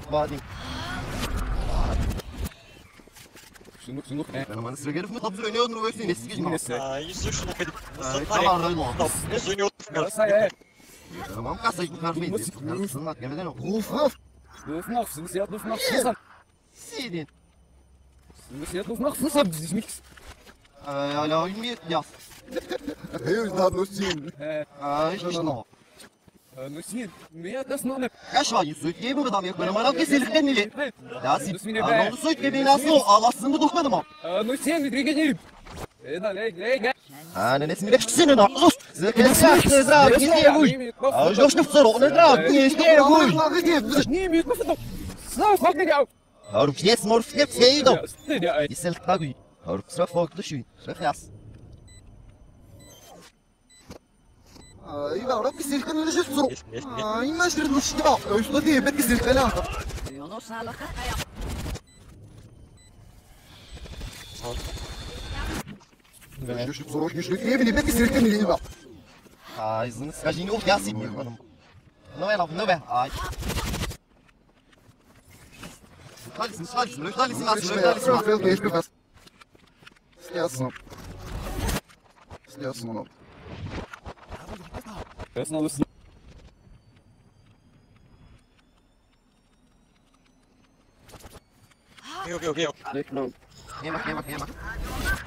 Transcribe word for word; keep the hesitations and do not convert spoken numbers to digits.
بعدين Şunu şunu ne? انا ما نسرق في طب زريني ودنو ويسي نسي جمع Ah, isso eu não pedi. طبعا راي الموضوع Isso eu não Sai é. ما مقصد يكون عارفين نصنا كمان اوف اوف Doe nog, ze moeten nog nog fussen. سيدين Ze moeten nog nog fussen, dat is niks. يا لا يميت يا Heel dat nog zien. Eh, ايش شنو nu zie je, meer dat is nog een. ايش رايك سويت جيبه بدام يكبر ما راك يسير خدني ليه يا سيدي Bismini انا be. سويت جيبي ناسو Allah'sını dokmadım ama Nu zie je, we drinken niet. Eh, dan leg, leg. انا نسمي لك سنة ناقص زك نسمع نزرع كنتي يا ابوي اجوش نفطر نضرب كنتي يا ابوي Nee, meer met het. Snel, pak ik jou. هاروك فيس مور فيس سيدو Ja, ja. يسال قاوي هاروك صرف فوق دشوي صرف ياس ايوه راك يسير كان ولا شفتو اي ما شرد الشتا ايش بدي بدك يسير ثلاثة Już wzrost już nie wiem, jak jest ten liwa. Ai, zan skajini of yasi mi hanım. No ya no be. Ay. Hadi hadi hadi hadi hadi Çok fel değil biraz. Sliasın. Sliasın onu. Dat is nog eens. Viu, viu, viu. Yemek yemek yemek.